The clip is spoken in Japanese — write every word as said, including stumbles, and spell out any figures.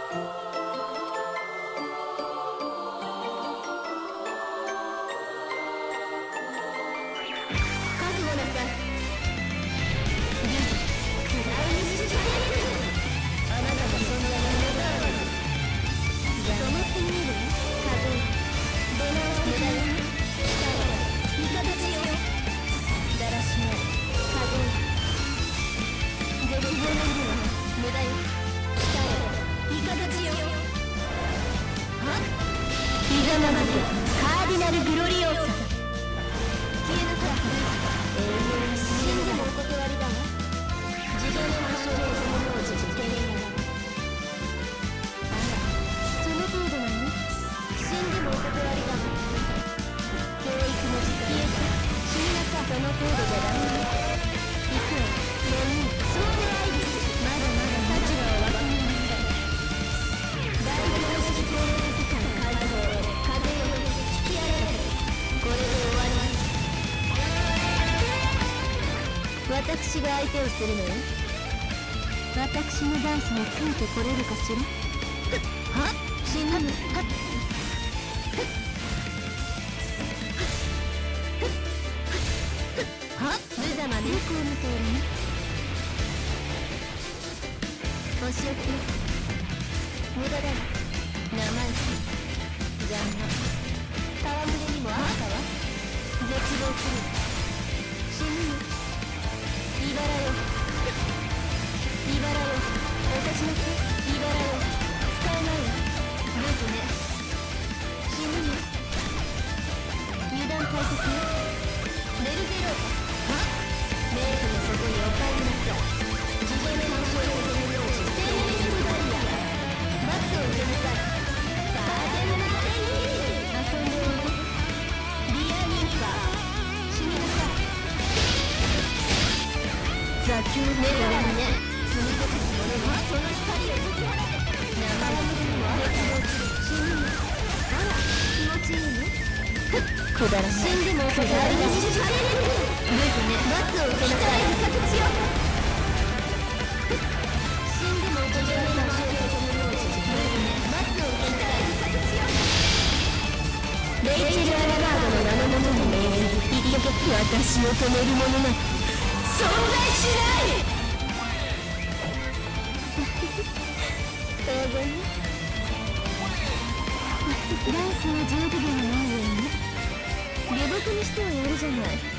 カーディナル・グロリオーサ。消えなさい。永遠に死んでもお断りだわ。自動の魔性をその当時実験にならない。あら、その程度なの？死んでもお断りだわ。教育の時間。消えた。死になさい。その程度じゃダメよ。行くわ。もういい。そうでアイリス。まだまだ立場を分かりなさい。大規模な式教育機関解放。私が相手をするのよ。私のダンスについてこれるかしら。はっ死ぬ。はっはっ無様ね。よく見ているね。お仕置き無駄だ。生意気邪魔。戯れにもあったわ。絶望する。死ぬよ。茨よ、茨よ、落としなさい。茨よ、使えないわ。ブズね。死ぬよ。油断大敵よ。ベルゼロータ。は？メイクの底にお帰りなさい。自動の魔性を止めようし、テーレストダイヤ。罰を受けなさい。さあ、でもなっていい。遊んでおいで。リアニンファー。死になさい。座標目がね。積み立てたものはその光を解き放て。生身にも絶望する。死ぬよ。あら、気持ちいいね。くだらない。死んでもくだらない。ブズね。罰を受けなさい。形よ。死んでも自分の魔性を止めようし。ブズね。罰を受けなさい。形よ。レイチェル・アラガードの名のものに命ずる。私を止めるものなんて存在しない。当然ね。ダンスは上手ではないように下僕にしてはやるじゃない。